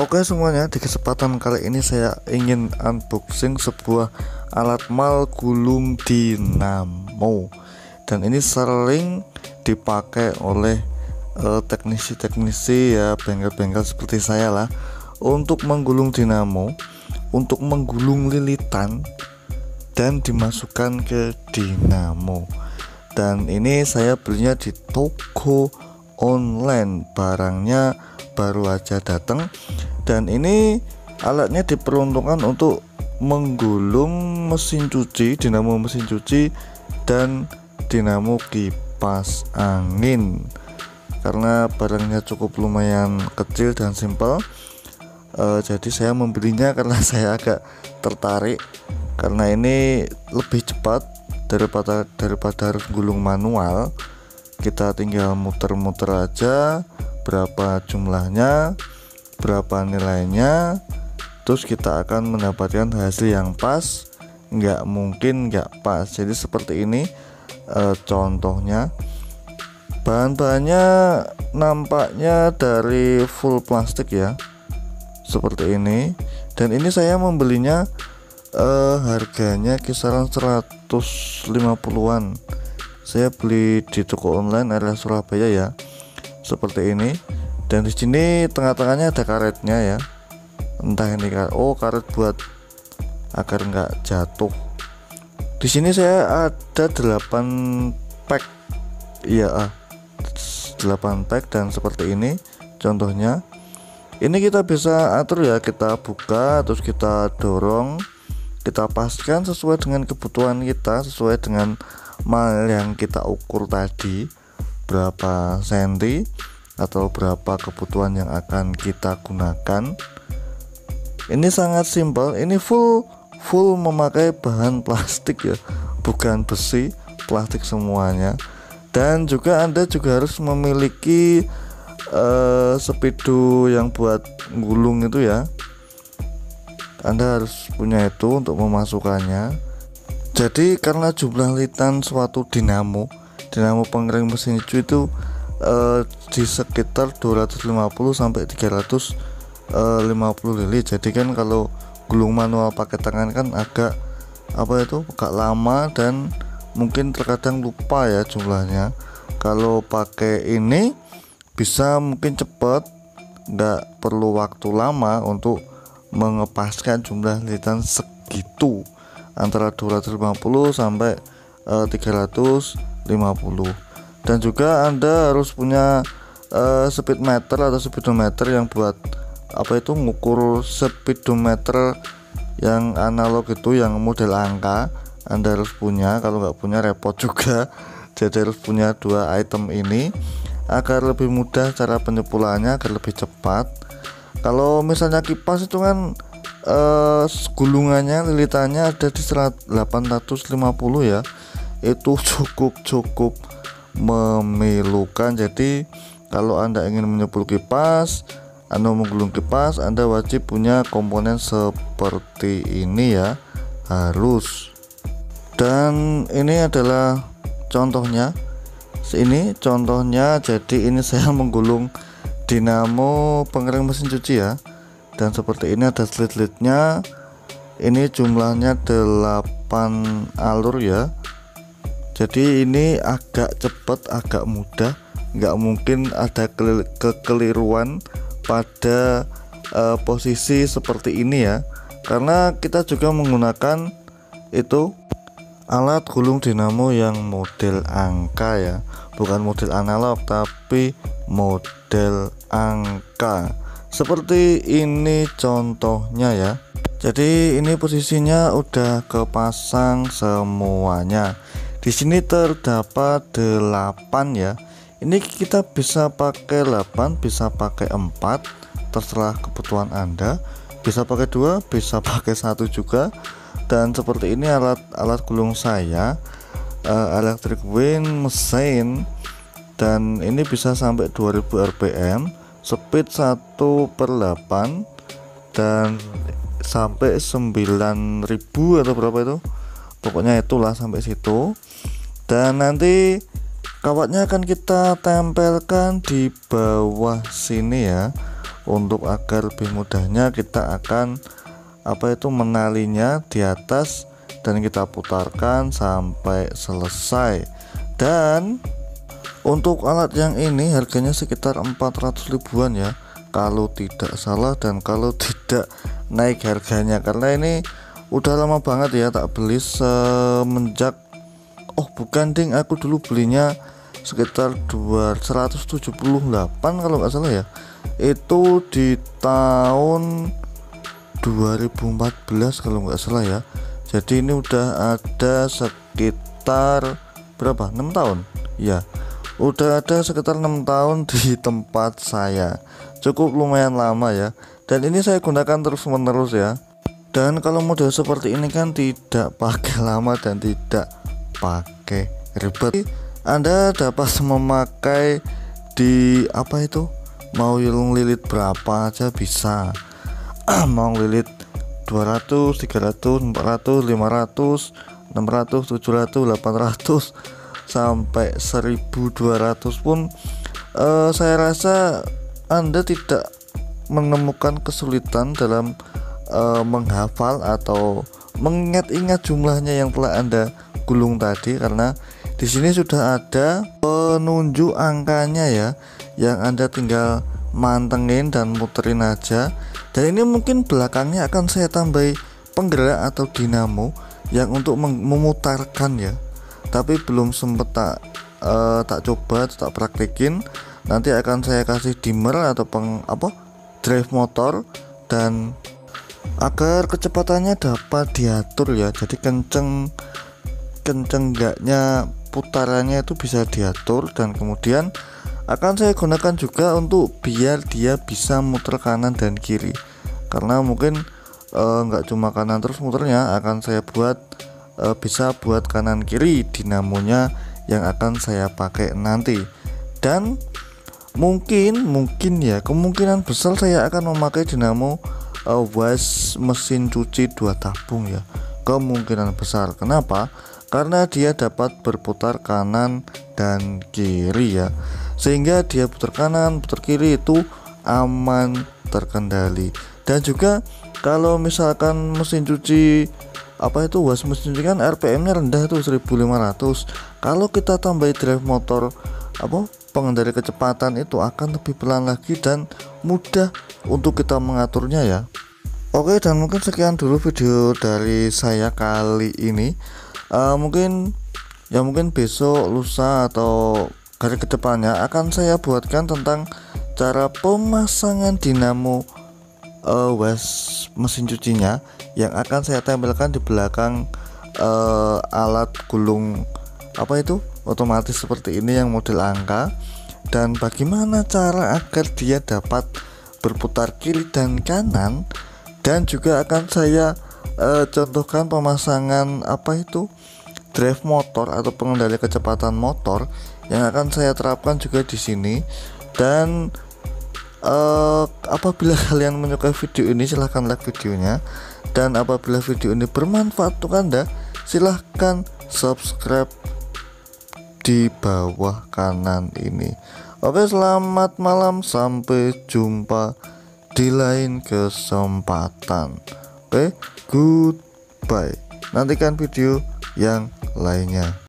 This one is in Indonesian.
Oke semuanya, di kesempatan kali ini saya ingin unboxing sebuah alat mal gulung dinamo. Dan ini sering dipakai oleh teknisi-teknisi ya, bengkel-bengkel seperti saya lah, untuk menggulung dinamo, untuk menggulung lilitan dan dimasukkan ke dinamo. Dan ini saya belinya di toko online, barangnya baru aja datang. Dan ini alatnya diperuntukkan untuk menggulung mesin cuci, dinamo mesin cuci dan dinamo kipas angin. Karena barangnya cukup lumayan kecil dan simpel, jadi saya membelinya karena saya agak tertarik, karena ini lebih cepat daripada harus gulung manual. Kita tinggal muter-muter aja, berapa jumlahnya, berapa nilainya, terus kita akan mendapatkan hasil yang pas. Nggak mungkin nggak pas. Jadi seperti ini contohnya. Bahan-bahannya nampaknya dari full plastik ya, seperti ini. Dan ini saya membelinya harganya kisaran 150-an. Saya beli di toko online area Surabaya ya, seperti ini. Dan di sini tengah-tengahnya ada karetnya ya, entah ini karet buat agar nggak jatuh. Di sini saya ada 8 pack ya, 8 pack. Dan seperti ini contohnya. Ini kita bisa atur ya, kita buka terus kita dorong, kita paskan sesuai dengan kebutuhan kita, sesuai dengan mal yang kita ukur tadi, berapa senti atau berapa kebutuhan yang akan kita gunakan. Ini sangat simpel, ini full memakai bahan plastik ya, bukan besi, plastik semuanya. Dan juga Anda juga harus memiliki speedo yang buat gulung itu ya, Anda harus punya itu untuk memasukkannya. Jadi karena jumlah lilitan suatu dinamo pengering mesin cuci itu di sekitar 250 sampai 350 lili. Jadi kan kalau gulung manual pakai tangan kan agak lama dan mungkin terkadang lupa ya jumlahnya. Kalau pakai ini bisa mungkin cepat, nggak perlu waktu lama untuk mengepaskan jumlah lilitan segitu, antara 250 sampai 350. Dan juga Anda harus punya speedometer atau speedometer yang buat ngukur speedometer yang analog itu, yang model angka. Anda harus punya, kalau nggak punya repot juga. Jadi harus punya 2 item ini agar lebih mudah cara penyepulannya, agar lebih cepat. Kalau misalnya kipas itu kan gulungannya, lilitannya ada di 850 ya, itu cukup memilukan. Jadi kalau Anda ingin menyepul kipas, Anda menggulung kipas, Anda wajib punya komponen seperti ini ya, harus. Dan ini adalah contohnya. Ini contohnya. Jadi ini saya menggulung dinamo pengering mesin cuci ya. Dan seperti ini ada slit-slitnya. Ini jumlahnya 8 alur ya. Jadi ini agak cepat, agak mudah. Nggak mungkin ada kekeliruan pada posisi seperti ini ya, karena kita juga menggunakan itu alat gulung dinamo yang model angka ya, bukan model analog tapi model angka. Seperti ini contohnya ya. Jadi ini posisinya udah kepasang semuanya. Di sini terdapat 8 ya. Ini kita bisa pakai 8, bisa pakai 4, terserah kebutuhan Anda. Bisa pakai 2, bisa pakai 1 juga. Dan seperti ini alat gulung saya, electric wind mesin. Dan ini bisa sampai 2000 rpm, speed 1/8, dan sampai 9000 atau berapa itu, pokoknya itulah sampai situ. Dan nanti kawatnya akan kita tempelkan di bawah sini ya, untuk agar lebih mudahnya kita akan menalinya di atas dan kita putarkan sampai selesai. Dan untuk alat yang ini harganya sekitar 400 ribuan ya kalau tidak salah, dan kalau tidak naik harganya, karena ini udah lama banget ya tak beli semenjak bukan ding, aku dulu belinya sekitar 178 kalau nggak salah ya, itu di tahun 2014 kalau nggak salah ya. Jadi ini udah ada sekitar berapa, 6 tahun ya, udah ada sekitar 6 tahun di tempat saya, cukup lumayan lama ya. Dan ini saya gunakan terus menerus ya. Dan kalau model seperti ini kan tidak pakai lama dan tidak pakai ribet. Anda dapat memakai di mau lilit berapa aja bisa. Mau lilit 200, 300, 400, 500, 600, 700, 800 sampai 1200 pun saya rasa Anda tidak menemukan kesulitan dalam menghafal atau mengingat-ingat jumlahnya yang telah Anda gulung tadi, karena di sini sudah ada penunjuk angkanya ya, yang Anda tinggal mantengin dan muterin aja. Dan ini mungkin belakangnya akan saya tambahi penggerak atau dinamo yang untuk memutarkan ya, tapi belum sempet tak coba, tak praktekin. Nanti akan saya kasih dimmer atau drive motor, dan agar kecepatannya dapat diatur ya, jadi kenceng enggaknya putarannya itu bisa diatur. Dan kemudian akan saya gunakan juga untuk biar dia bisa muter kanan dan kiri, karena mungkin nggak cuma kanan terus muternya, akan saya buat bisa buat kanan kiri dinamonya yang akan saya pakai nanti. Dan mungkin ya, kemungkinan besar saya akan memakai dinamo wash mesin cuci 2 tabung ya, kemungkinan besar. Kenapa? Karena dia dapat berputar kanan dan kiri ya, sehingga dia putar kanan putar kiri itu aman, terkendali. Dan juga kalau misalkan mesin cuci wash mesin cuci kan RPM nya rendah tuh 1500, kalau kita tambahin drive motor pengendali kecepatan itu akan lebih pelan lagi dan mudah untuk kita mengaturnya ya. Oke, dan mungkin sekian dulu video dari saya kali ini. Mungkin besok, lusa, atau hari kedepannya akan saya buatkan tentang cara pemasangan dinamo wash mesin cucinya yang akan saya tempelkan di belakang alat gulung otomatis seperti ini yang model angka, dan bagaimana cara agar dia dapat berputar kiri dan kanan. Dan juga akan saya contohkan pemasangan drive motor atau pengendali kecepatan motor yang akan saya terapkan juga di sini. Dan apabila kalian menyukai video ini, silahkan like videonya, dan apabila video ini bermanfaat untuk Anda, silahkan subscribe di bawah kanan ini. Oke, selamat malam, sampai jumpa di lain kesempatan. Oke, goodbye. Nantikan video yang lainnya.